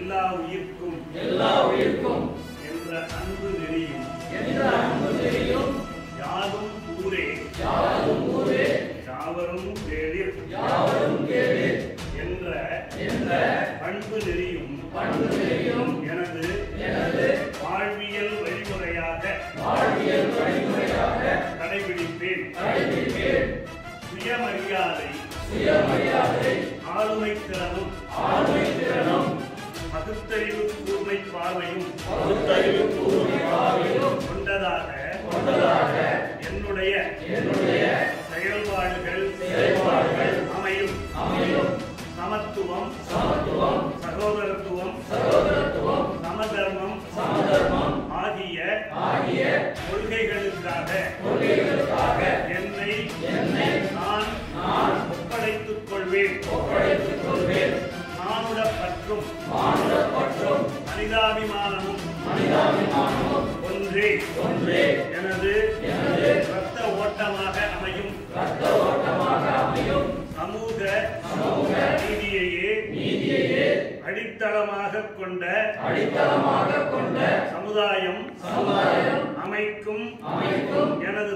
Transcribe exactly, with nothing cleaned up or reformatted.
எல்லா உயிர்க்கும் எல்லா உயிர்க்கும் என்ற அன்பு நெறியும் என்ற அன்பு நெறியும் யாதும் ஊரே யாதும் ஊரே யாவரும் கேளிர் யாவரும் கேளிர் என்ற என்ற பண்பு நெறியும் பண்பு நெறியும் எனது எனது வாழ்வியல் வழிமுறையாக வாழ்வியல் வழிமுறையாக கடைபிடிப்பேன் கடைபிடிப்பேன். சுயமரியாதை சுயமரியாதை ஆளுமை திறனும் ஆளுமை திறனும் பகுத்தறிவு கூர்மை பார்வையும் பகுத்தறிவு கூர்மை பார்வையும் கொண்டதாக கொண்டதாக என்னுடைய என்னுடைய செயல்பாடுகள் செயல்பாடுகள் அமையும் அமையும். சமத்துவம் சமத்துவம் சகோதரத்துவம் சகோதரத்துவம் சமதர்மம் சமதர்மம் ஆகிய ஆகிய கொள்கைகளுக்காக கொள்கைகளுக்காக என்னை என்னை நான் நான் ஒப்படைத்துக் கொள்வேன். ஒப்படைத்துக் கொள்வேன். மானுட பற்றும் மானுட பற்றும் மனிதாபிமானமும் மனிதாபிமானமும் ஒன்றே ஒன்றே எனது எனது இரத்த ஓட்டமாக அமையும். இரத்த ஓட்டமாக அமையும். சமூக சமூக நீதியையே நீதியையே அடித்தளமாக கொண்ட அடித்தளமாக கொண்ட சமுதாயம் சமுதாயம் அமைக்கும் அமைக்கும் எனது